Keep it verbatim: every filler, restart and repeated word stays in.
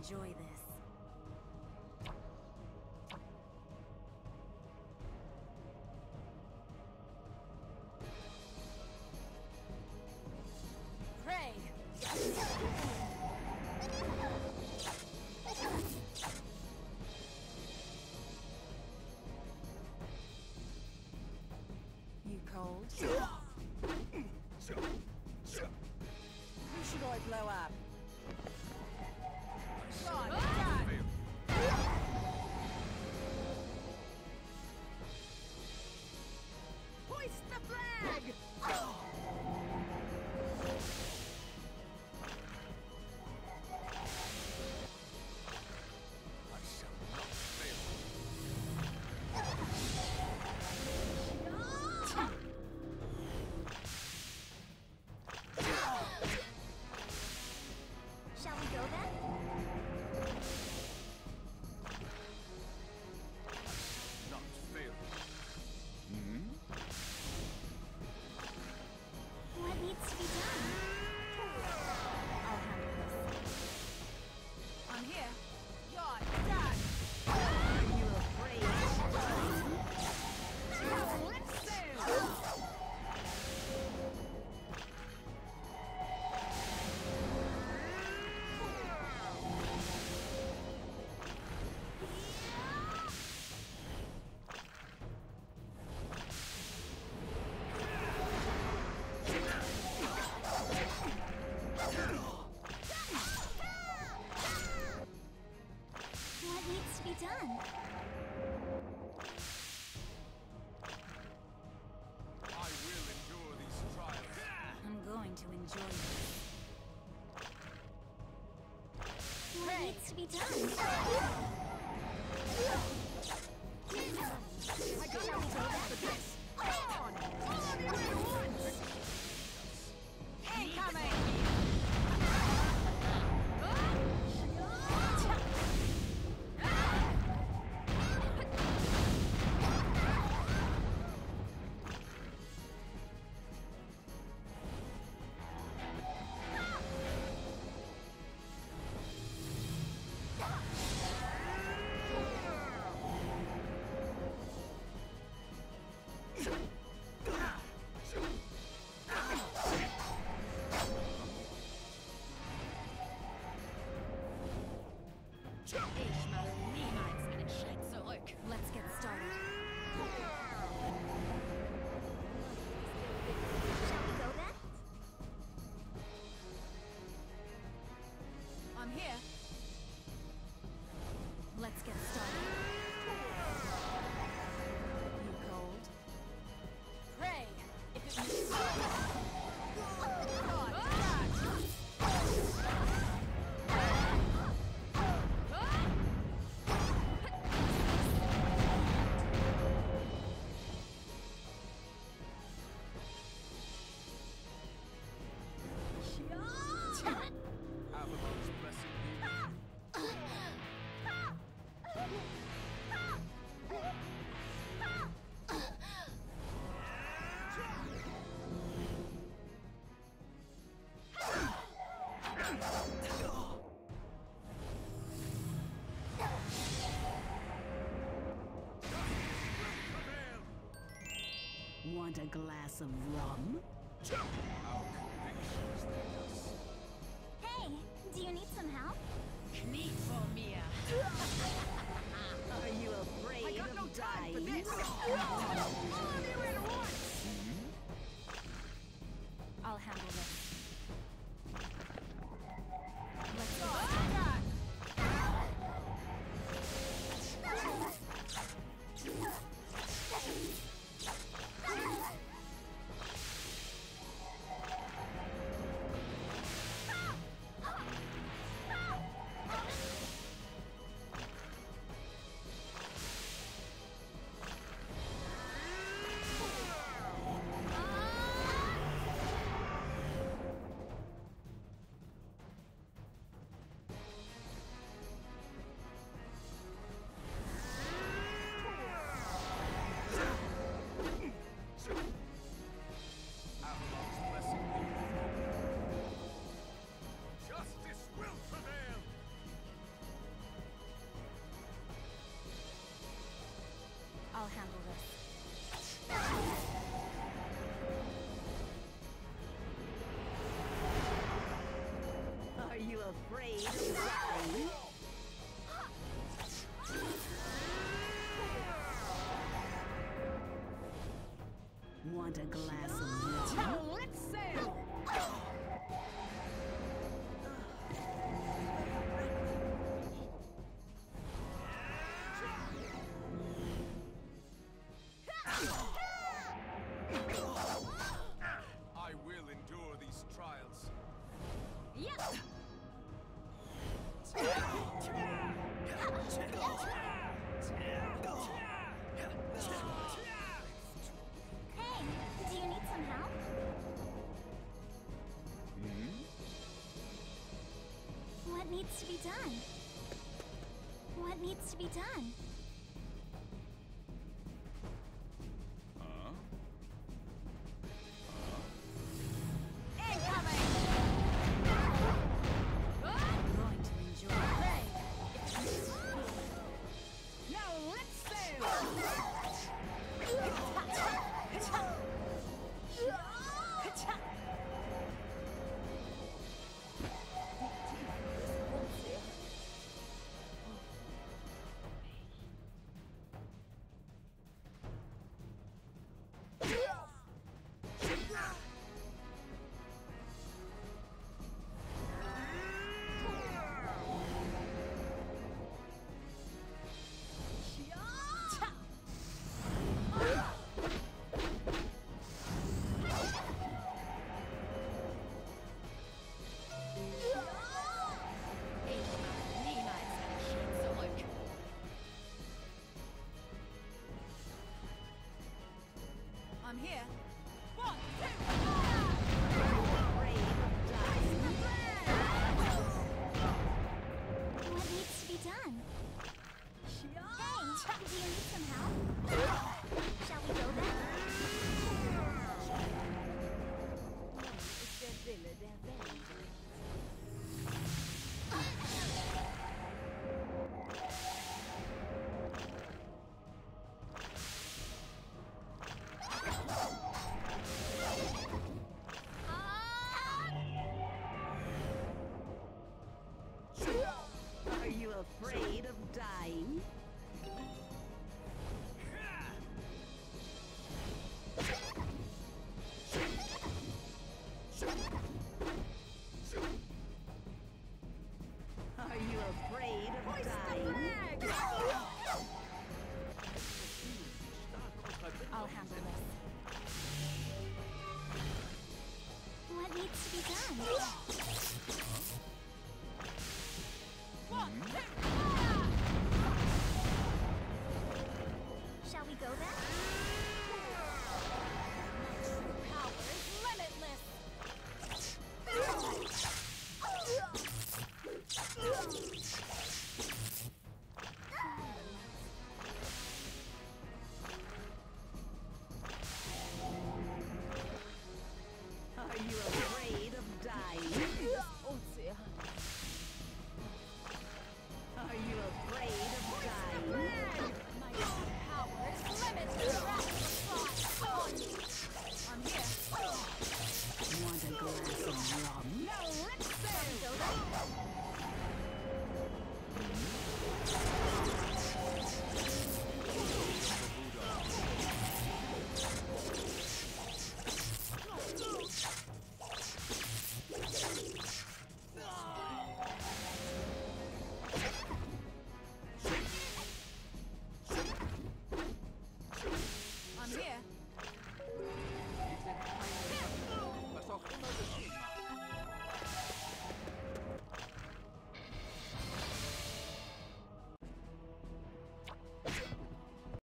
enjoy this. Pray! You cold? Who should I blow up? God, God. Hoist the flag! I shall not fail. Shall we go then? Not fail. What needs to be done? I'll handle this. I'm here. God, Dad! Are you afraid? Let's sail! What needs to be done? I will endure these trials. I'm going to enjoy this. What needs to be done? I got no time for this. On! Follow me at once! Incoming! Ich mache niemals einen Schritt zurück. Let's get started. Shall we go then? I'm here. Let's get started. You cold? Pray if it means God, God. Avalon's blessing you. Want a glass of rum? Our convictions lead us. Hey, do you need some help? Kniet vor mir. Are you afraid I got of no time for dying? this! Follow me at once! I'll handle this. Let's go. afraid of dying? Want a glass of rum? Now let's sail! I will endure these trials. Yes! Hey, do you need some help? What needs to be done? What needs to be done? Incoming! I'm going to enjoy this. Now let's sail! I'm here. One, two, What needs to be done? Hey, do you need some help? Shall we go then? Are you afraid of dying? Are you afraid of dying? I'll handle this. What needs to be done? one, two.